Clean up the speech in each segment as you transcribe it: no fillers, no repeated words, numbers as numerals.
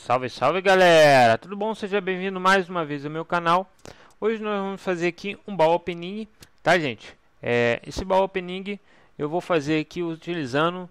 Salve, salve galera! Tudo bom? Seja bem-vindo mais uma vez ao meu canal. Hoje nós vamos fazer aqui um baú opening, tá gente? Esse baú opening eu vou fazer aqui utilizando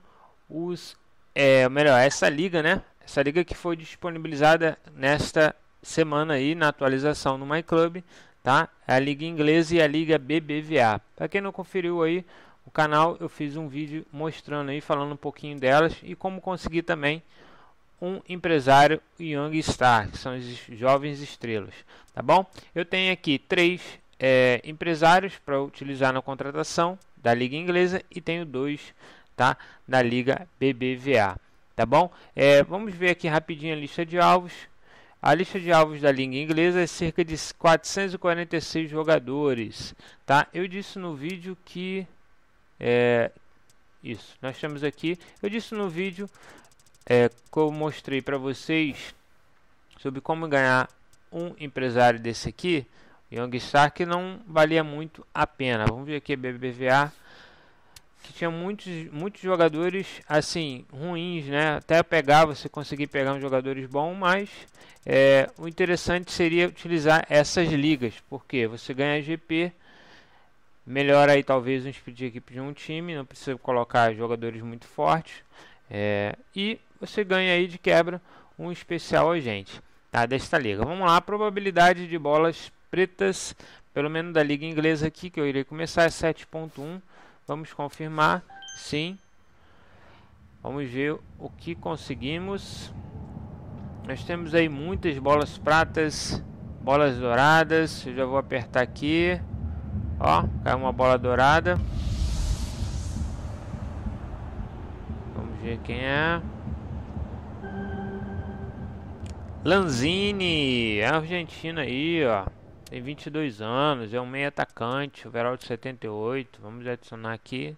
essa liga, né? Essa liga que foi disponibilizada nesta semana aí na atualização no MyClub, tá? É a liga inglesa e a liga BBVA. Para quem não conferiu aí o canal, eu fiz um vídeo mostrando aí, falando um pouquinho delas e como conseguir também um empresário Young Star, que são os jovens estrelas, tá bom? Eu tenho aqui três empresários para utilizar na contratação da liga inglesa e tenho dois, tá, da liga BBVA, tá bom? Vamos ver aqui rapidinho a lista de alvos. A lista de alvos da liga inglesa é cerca de 446 jogadores, tá? Eu disse no vídeo que isso, nós temos aqui, eu disse no vídeo que eu mostrei para vocês sobre como ganhar um empresário desse aqui, Young Star, que não valia muito a pena. Vamos ver aqui a BBVA, que tinha muitos jogadores assim ruins, né? Até você conseguir pegar uns jogadores bons, mas o interessante seria utilizar essas ligas, porque você ganha GP, melhora aí talvez um speed de equipe de um time, não precisa colocar jogadores muito fortes. E você ganha aí de quebra um especial agente, tá, desta liga. Vamos lá, a probabilidade de bolas pretas, pelo menos da liga inglesa aqui, que eu irei começar, é 7.1. Vamos confirmar, sim. Vamos ver o que conseguimos. Nós temos aí muitas bolas pratas, bolas douradas. Eu já vou apertar aqui. Ó, caiu uma bola dourada. Vamos ver quem é. Lanzini, é argentino aí, ó. Tem 22 anos, é um meio atacante, overall de 78. Vamos adicionar aqui.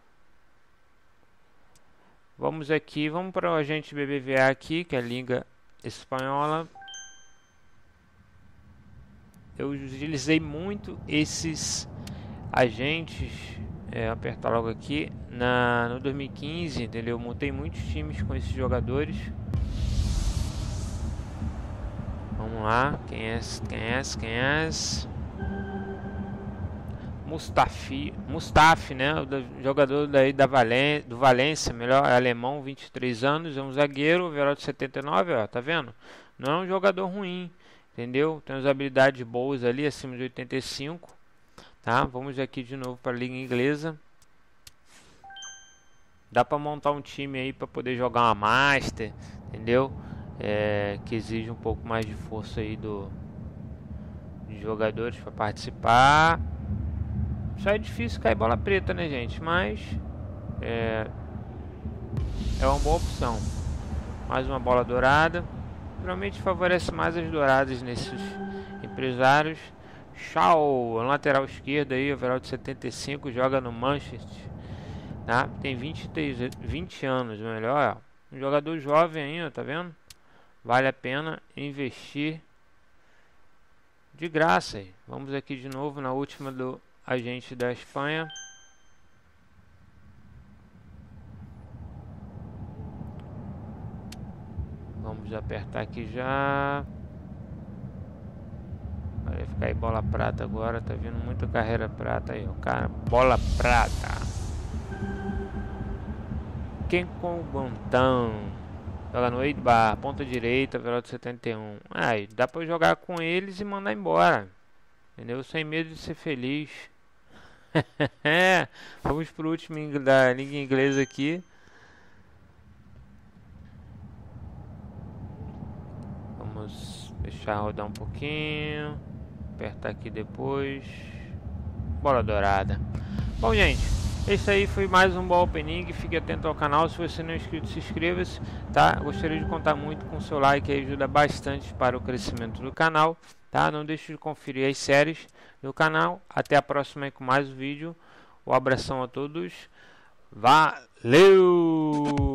Vamos para o agente BBVA aqui, que é a liga espanhola. Eu utilizei muito esses agentes, apertar logo aqui, no 2015, entendeu? Eu montei muitos times com esses jogadores. Vamos lá, quem é? Mustafi, né? O jogador daí do Valência, melhor, alemão, 23 anos, é um zagueiro, overall de 79, ó, tá vendo? Não é um jogador ruim, entendeu? Tem umas habilidades boas ali, acima de 85, tá? Vamos aqui de novo para a liga inglesa. Dá para montar um time aí para poder jogar uma Master, entendeu? Que exige um pouco mais de força aí de jogadores para participar. Só é difícil cair bola preta, né, gente? Mas é uma boa opção. Mais uma bola dourada. Geralmente favorece mais as douradas nesses empresários. Shaw, lateral esquerdo aí, overall de 75, joga no Manchester, tá? Tem 20 anos, melhor, ó. Um jogador jovem ainda, tá vendo? Vale a pena investir de graça aí. Vamos aqui de novo na última do agente da Espanha. Vamos apertar aqui já. Vai ficar aí bola prata agora. Tá vindo muita carreira prata aí, ó. Cara, bola prata. Quem com Guantão? Joga no Eibar, ponta direita, overall de 71. Aí, dá pra jogar com eles e mandar embora. Entendeu? Sem medo de ser feliz. Vamos pro último da liga inglesa aqui. Vamos deixar rodar um pouquinho. Apertar aqui depois. Bola dourada. Bom, gente, esse aí foi mais um Ball Opening. Fique atento ao canal. Se você não é inscrito, se inscreva-se, tá? Gostaria de contar muito com o seu like, que ajuda bastante para o crescimento do canal, tá? Não deixe de conferir as séries do canal. Até a próxima aí com mais um vídeo. Um abração a todos. Valeu!